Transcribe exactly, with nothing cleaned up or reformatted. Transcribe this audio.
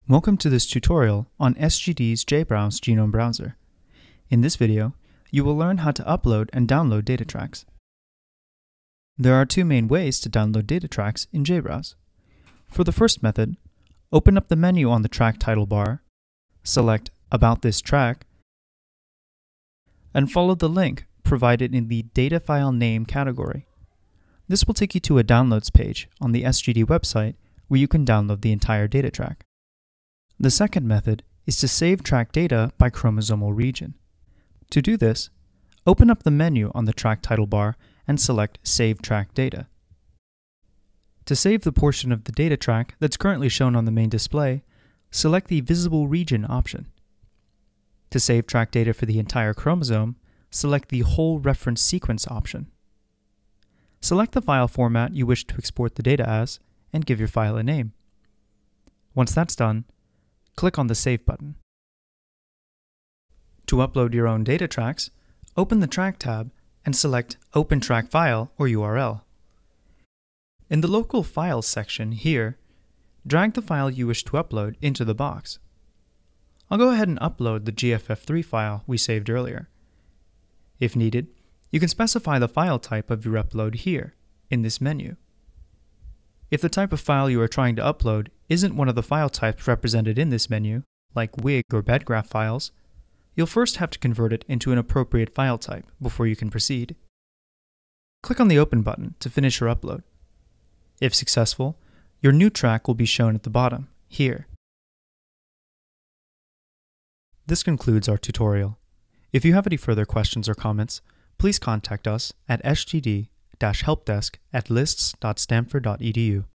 Welcome to this tutorial on S G D's JBrowse Genome browser. In this video, you will learn how to upload and download data tracks. There are two main ways to download data tracks in JBrowse. For the first method, open up the menu on the track title bar, select About this track, and follow the link provided in the Data File Name category. This will take you to a Downloads page on the S G D website where you can download the entire data track. The second method is to save track data by chromosomal region. To do this, open up the menu on the track title bar and select Save Track Data. To save the portion of the data track that's currently shown on the main display, select the Visible Region option. To save track data for the entire chromosome, select the Whole Reference Sequence option. Select the file format you wish to export the data as and give your file a name. Once that's done, click on the Save button. To upload your own data tracks, open the Track tab and select Open Track File or U R L. In the Local Files section here, drag the file you wish to upload into the box. I'll go ahead and upload the G F F three file we saved earlier. If needed, you can specify the file type of your upload here, in this menu. If the type of file you are trying to upload isn't one of the file types represented in this menu, like W I G or bedgraph files, you'll first have to convert it into an appropriate file type before you can proceed. Click on the Open button to finish your upload. If successful, your new track will be shown at the bottom, here. This concludes our tutorial. If you have any further questions or comments, please contact us at s g d dash helpdesk at lists dot stanford dot e d u.